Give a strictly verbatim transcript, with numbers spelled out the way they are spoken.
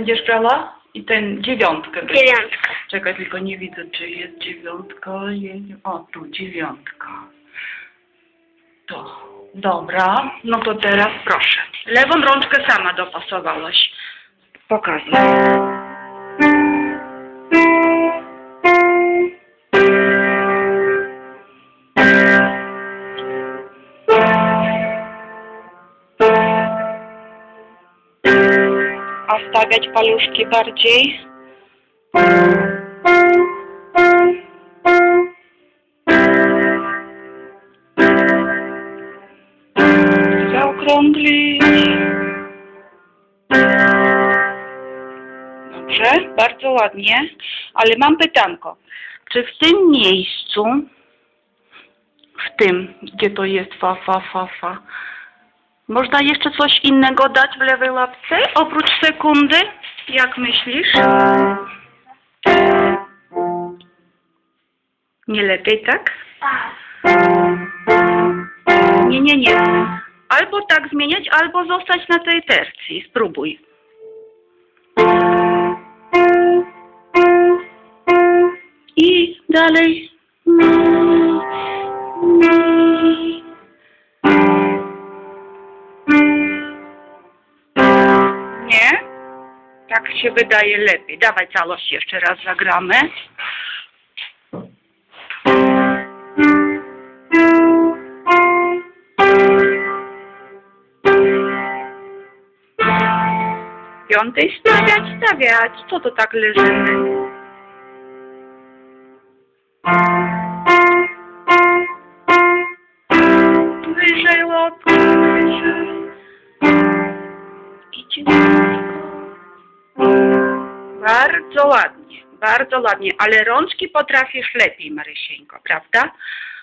Będziesz grała? I ten dziewiątkę. Dziewiątka. Czekaj, tylko nie widzę, czy jest dziewiątka. O, tu dziewiątka. To. Dobra, no to teraz proszę. Lewą rączkę sama dopasowałaś. Pokazuj. A stawiać paluszki bardziej? Zaokrąglić. Dobrze, bardzo ładnie. Ale mam pytanko. Czy w tym miejscu, w tym, gdzie to jest fa, fa, fa, fa, można jeszcze coś innego dać w lewej łapce, oprócz sekundy? Jak myślisz? Nie lepiej, tak? Tak. Nie, nie, nie. Albo tak zmieniać, albo zostać na tej tercji. Spróbuj. I dalej. Nie? Tak się wydaje lepiej. Dawaj całość jeszcze raz zagramy. Piątej stawiać, stawiać. Co to tak leżymy? Wyżej łapkę, wyżej. I ciężko. Bardzo ładnie, bardzo ładnie. Ale rączki potrafisz lepiej, Marysieńko, prawda?